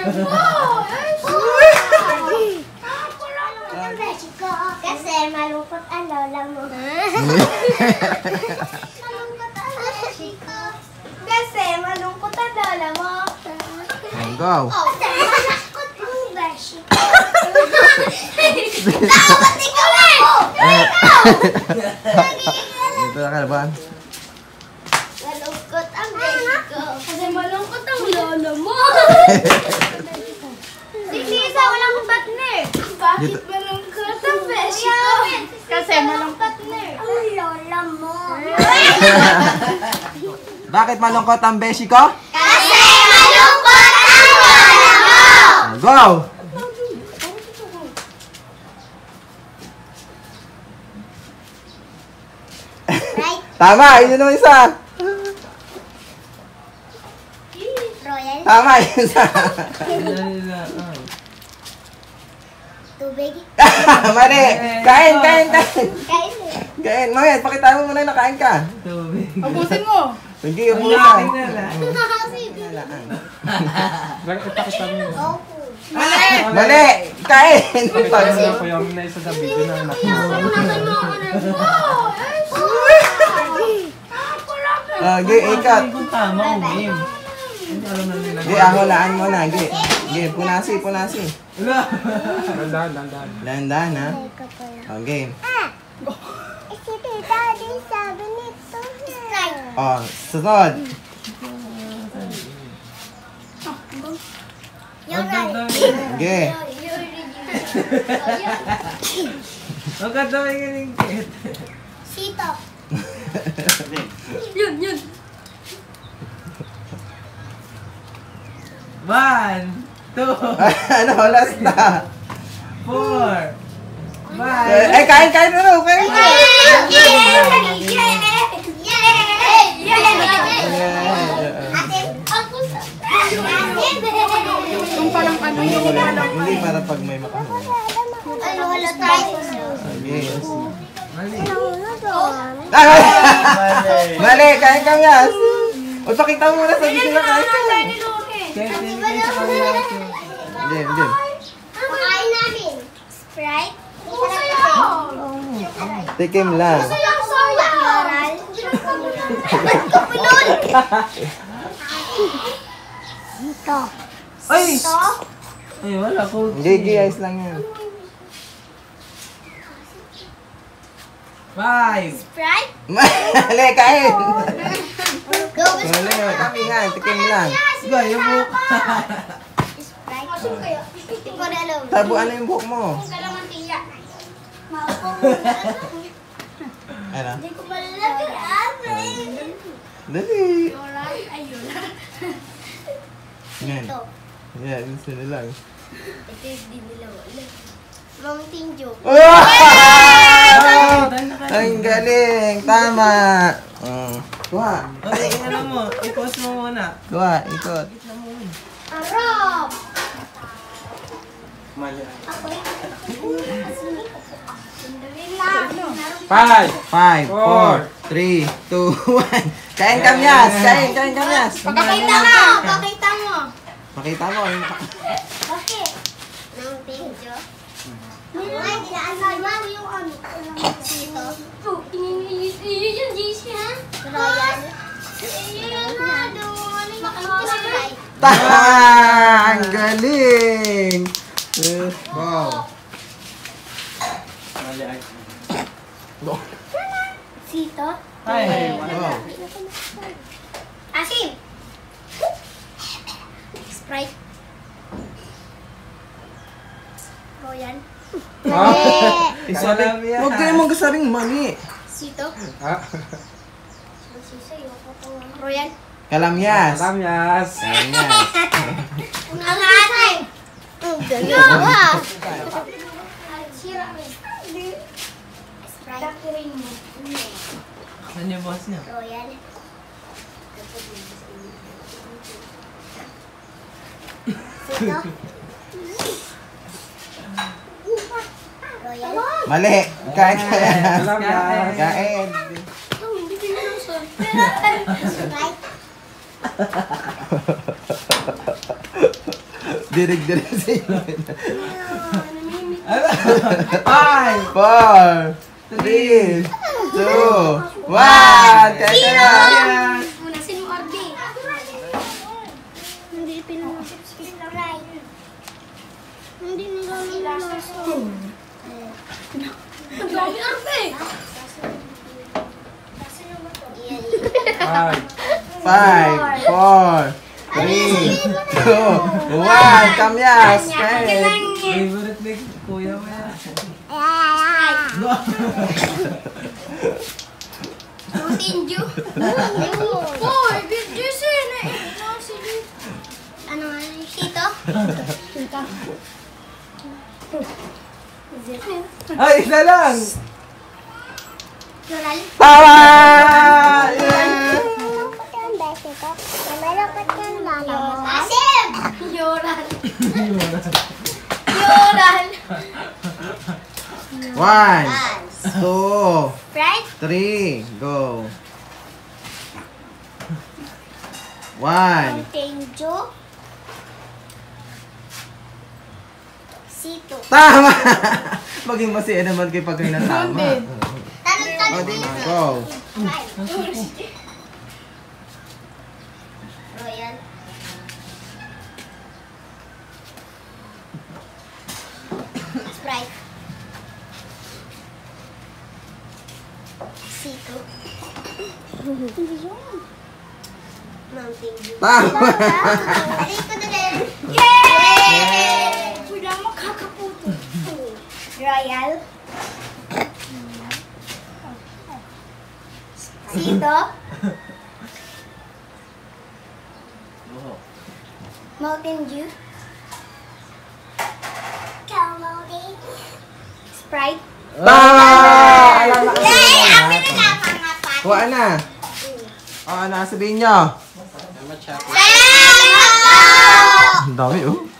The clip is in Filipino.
Kasi malungkot ang lola mo. Malungkot ang Beshy ko. Kasi malungkot ang lola mo. Go. Malungkot ang Beshy ko. Dapat ikaw eh! Ito na kalaban. Malungkot ang Beshy ko. Kasi malungkot ang lola mo. Hindi isa walang partner. Bakit malungkot ang Beshy ko? Kasi malungkot ang lola mo. Bakit malungkot ang Beshy ko? Kasi malungkot ang lola mo. Go! Right? Tama! Yun yung isa! Royal? Tama! Yun isa! Tubig? Mali! Kain! Kain! Kain! Kain. Kain! Mamaya, pakita mo muna na kain ka. Ubusin mo. Sige, ubusan. Bakit pakita mo yun? Mali! Kain! Pakita mo yung na isa sa video na anak mo. Gi, ikat. Kung tama, umim. Hindi alam na nila. Gi, aholaan mo na. Gi, gi, punasi, punasi. Dandan. Dandan, ha? Okay. Si Tita, di sabi nito. Oh, sunod. You're right. Gi. Maganda may galing kit. Sito. Yun. 1, 2, Ano, last na. 4, 5. Eh, kain, kain na rin. Kain ka. Yung parang ano yung Hindi para pag may makahuli. Ano, wala tayo. Yes. Mali. Mali, kain ka nga. O, pakita mo muna sa video na kain ka. Kaya hindi kayo sa kanila ito. Jem, Jem. Pakain namin. Sprite? Tikim lang. Yoral? Kapulol! Ito. Ay! Ito? Ay, wala ko. Gigi, ayos lang yan. 5. Sprite? Mali, kain. Go, Mali, kami nga, tikim lang. Sige, yung buhok. Sprite? Hindi ko na alam. Tabo, ano yung buhok mo? Kalamantiya. Ano? Hindi ko malalagay. Dali. Yoral? Ayun. Yan. Ito. Yan, gusto nila. Ito yung di nila wala. Mountain Dew. Wow! Ang galing! Tama! Kuha. Okay, ano mo? I-pause mo muna. Kuha, ikot. Arap! Mali. Ako sandali lang. 5. 5, 4, 3, 2, 1. Kain kamyas! Kain kamyas! Pakita mo! Pakita mo! Pakita mo. Bakit? Mountain Dew. Ay, dinaasan mo yung ano. Dito. Yung GC ha? Royal. Yung ano. Sprite. Tama! Ang galing! Wow! Mali ay. Sito. Ay, Wow! Asim. Sprite. Royal. isa lang yan. Huwag kayo mong kasabing mali. Sito. Ah, Royal. Kalamyas. Lamyas. Kalamyas. Ang asim. Ang dalawa. Sprite. Ano yung boss niya? Royal. Sito. Royal. Mali. Kain ka. Lamyas. Kain. Sprite. Dirig-dirig sa inyo. 5, 4, 3, 2, 1. Kain ka na. Una, sino ordi? Hindi pinag-isip. Hindi nila ang dami ordi. 5, 4, 3, 2, 1. Kamyas. Kain. favorite ni kuya mo yan. Tinju. Boy, juicy na. Ano nga yung sito? Ay, isa lang! Floral. Tama! Asim! Yoral. Yoral. 1, 2, Right? 3, go. 1. Tinju. Sito. Tama! Maging masaya naman kayo pag kayo natama. Tanong-tanong. O, di na. Go. Royal. Sprite. Sito. Mountain Dew. Tama! Aray ko na rin. Yay! Wala makakaputo. Royal. Sito. Mountain Dew. Sprite. Tama! Alam na kasi Yay! yung Amin lahat. na pangapat. Kuha na. O, ano sabihin nyo? Salamat po! Ang dami, oh.